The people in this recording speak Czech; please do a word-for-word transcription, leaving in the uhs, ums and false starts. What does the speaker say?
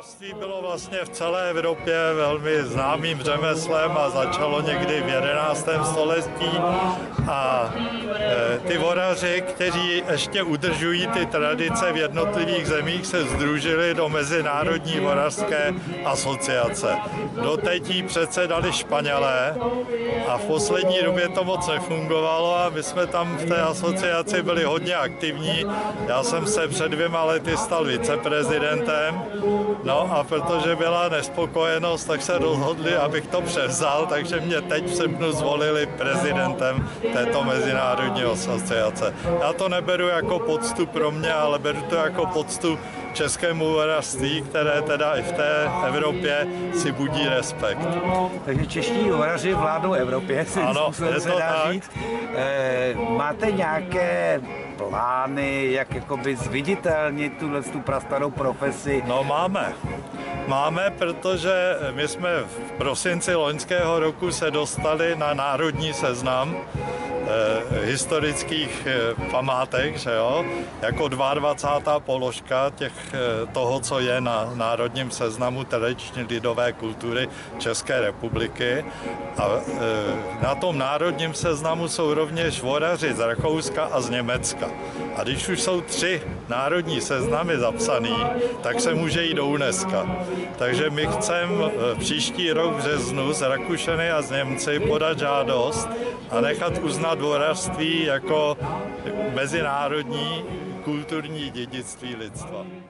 Vorařství bylo vlastně v celé Evropě velmi známým řemeslem a začalo někdy v jedenáctém století. A e, ty voraři, kteří ještě udržují ty tradice v jednotlivých zemích, se sdružili do Mezinárodní vorařské asociace. Doteď jí předsedali Španělé a v poslední době to moc nefungovalo a my jsme tam v té asociaci byli hodně aktivní. Já jsem se před dvěma lety stal viceprezidentem. No a protože byla nespokojenost, tak se rozhodli, abych to převzal, takže mě teď v srpnu zvolili prezidentem této mezinárodní asociace. Já to neberu jako poctu pro mě, ale beru to jako poctu českému vorařství, které teda i v té Evropě si budí respekt. Takže čeští voraři vládnou Evropě, ano, je se to dá tak. říct. E, máte nějaké plány, jak jakoby zviditelnit tuhle tu prastarou profesi? No máme. Máme, protože my jsme v prosinci loňského roku se dostali na národní seznam eh, historických eh, památek, že jo, jako dvacátá druhá položka těch, eh, toho, co je na národním seznamu tradiční lidové kultury České republiky. A eh, na tom národním seznamu jsou rovněž voraři z Rakouska a z Německa. A když už jsou tři národní seznamy zapsaný, tak se může jít do UNESCO. Takže my chceme příští rok v březnu s Rakušany a s Němci podat žádost a nechat uznat vorařství jako mezinárodní kulturní dědictví lidstva.